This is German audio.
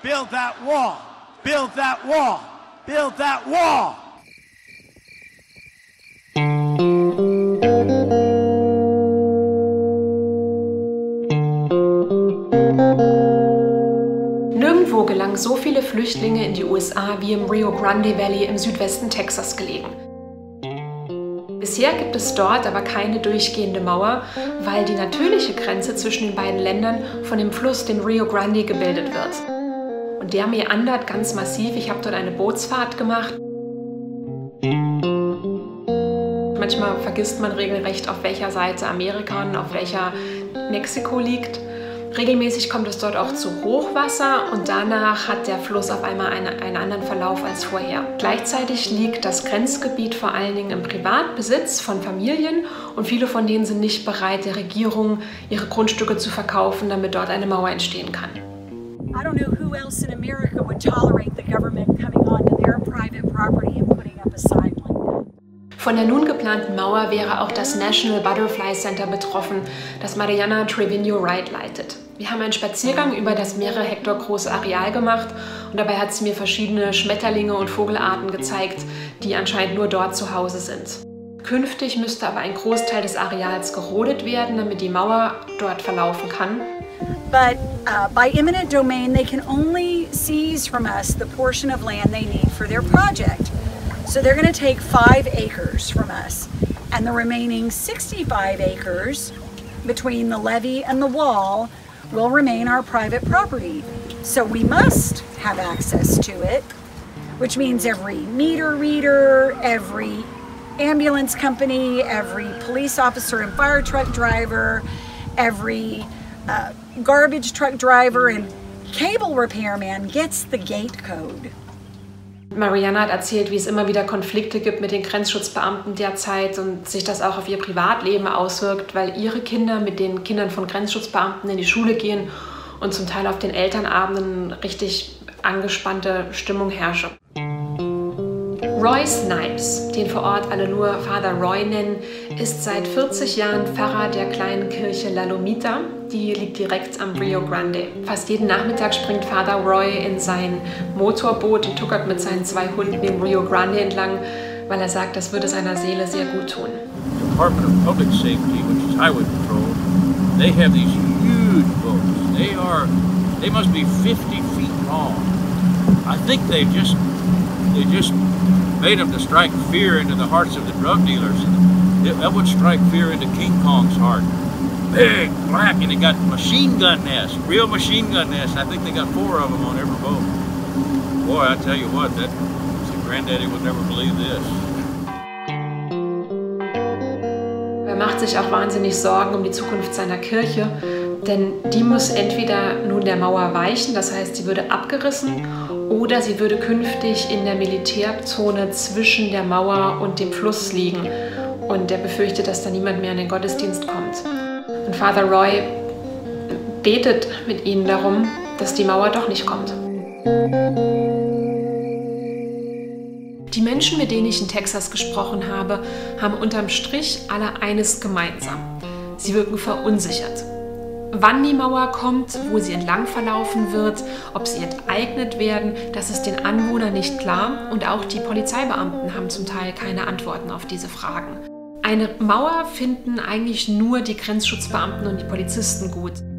Build that wall. Build that wall. Build that wall. Nirgendwo gelangen so viele Flüchtlinge in die USA wie im Rio Grande Valley im Südwesten Texas gelegen. Bisher gibt es dort aber keine durchgehende Mauer, weil die natürliche Grenze zwischen den beiden Ländern von dem Fluss, dem Rio Grande, gebildet wird. Und der meandert ganz massiv. Ich habe dort eine Bootsfahrt gemacht. Manchmal vergisst man regelrecht, auf welcher Seite Amerika und auf welcher Mexiko liegt. Regelmäßig kommt es dort auch zu Hochwasser und danach hat der Fluss auf einmal einen anderen Verlauf als vorher. Gleichzeitig liegt das Grenzgebiet vor allen Dingen im Privatbesitz von Familien und viele von denen sind nicht bereit, der Regierung ihre Grundstücke zu verkaufen, damit dort eine Mauer entstehen kann. I don't know who else in America would tolerate the government coming onto their private property and putting up a sign like that. Von der nun geplanten Mauer wäre auch das National Butterfly Center betroffen, das Mariana Trevino-Wright leitet. Wir haben einen Spaziergang über das mehrere Hektar große Areal gemacht und dabei hat sie mir verschiedene Schmetterlinge und Vogelarten gezeigt, die anscheinend nur dort zu Hause sind. Künftig müsste aber ein Großteil des Areals gerodet werden, damit die Mauer dort verlaufen kann. But by eminent domain, they can only seize from us the portion of land they need for their project. So they're going to take 5 acres from us, and the remaining 65 acres between the levee and the wall will remain our private property. So we must have access to it, which means every meter reader, every ambulance company, every police officer and fire truck driver, every garbage truck driver and cable repairman gets the gate code. Mariana hat erzählt, wie es immer wieder Konflikte gibt mit den Grenzschutzbeamten derzeit und sich das auch auf ihr Privatleben auswirkt, weil ihre Kinder mit den Kindern von Grenzschutzbeamten in die Schule gehen und zum Teil auf den Elternabenden richtig angespannte Stimmung herrscht. Roy Snipes, den vor Ort alle nur Father Roy nennen, ist seit 40 Jahren Pfarrer der kleinen Kirche La Lomita. Die liegt direkt am Rio Grande. Fast jeden Nachmittag springt Father Roy in sein Motorboot und tuckert mit seinen 2 Hunden den Rio Grande entlang, weil er sagt, das würde seiner Seele sehr gut tun. Department of Public Safety, which is Highway Patrol, they have these huge boats. They must be 50 feet long. I think they just made them to strike fear into the hearts of the drug dealers. That would strike fear into King Kong's heart. Big, black, and they got machine gun nests, real machine gun nests. I think they got 4 of them on every boat. Boy, I tell you what, that Granddaddy would never believe this. Er macht sich auch wahnsinnig Sorgen um die Zukunft seiner Kirche, denn die muss entweder nun der Mauer weichen, das heißt, sie würde abgerissen, oder sie würde künftig in der Militärzone zwischen der Mauer und dem Fluss liegen. Und er befürchtet, dass da niemand mehr in den Gottesdienst kommt. Und Father Roy betet mit ihnen darum, dass die Mauer doch nicht kommt. Die Menschen, mit denen ich in Texas gesprochen habe, haben unterm Strich alle eines gemeinsam. Sie wirken verunsichert. Wann die Mauer kommt, wo sie entlang verlaufen wird, ob sie enteignet werden, das ist den Anwohnern nicht klar und auch die Polizeibeamten haben zum Teil keine Antworten auf diese Fragen. Eine Mauer finden eigentlich nur die Grenzschutzbeamten und die Polizisten gut.